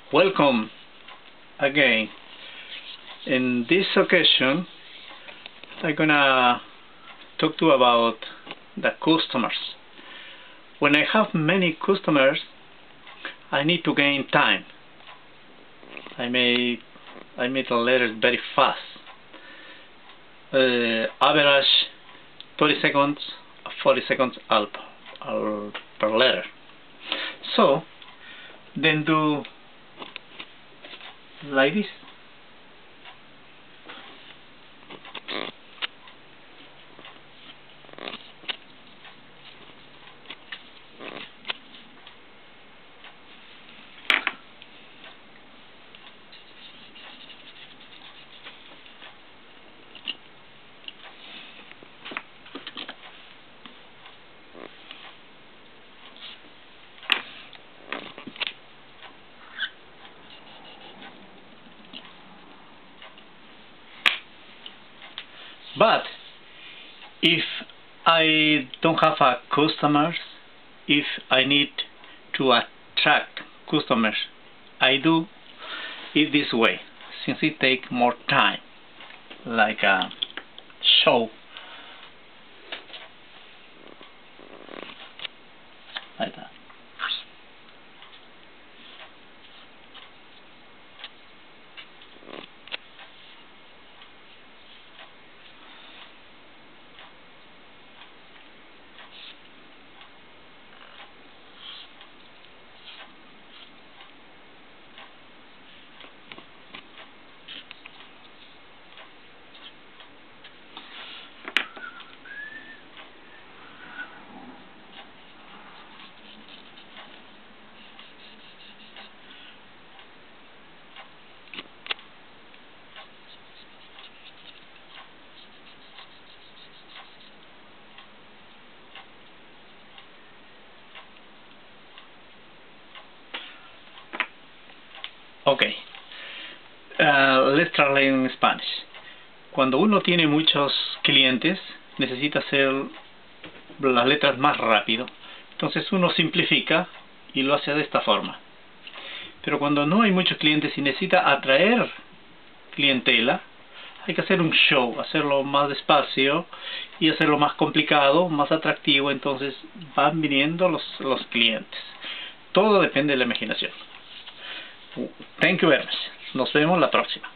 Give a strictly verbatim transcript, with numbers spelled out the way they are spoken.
Welcome again. In this occasion, I'm gonna talk to you about the customers. When I have many customers, I need to gain time. I may I make the letters very fast. Uh, average thirty seconds, forty seconds up, up per letter. So then do like this. But if I don't have a customers, if I need to attract customers, I do it this way, since it takes more time, like a show, like that. Okay, uh, let's translate in Spanish. Cuando uno tiene muchos clientes, necesita hacer las letras más rápido. Entonces uno simplifica y lo hace de esta forma. Pero cuando no hay muchos clientes y necesita atraer clientela, hay que hacer un show, hacerlo más despacio y hacerlo más complicado, más atractivo. Entonces van viniendo los, los clientes. Todo depende de la imaginación. Thank you very much. Nos vemos la próxima.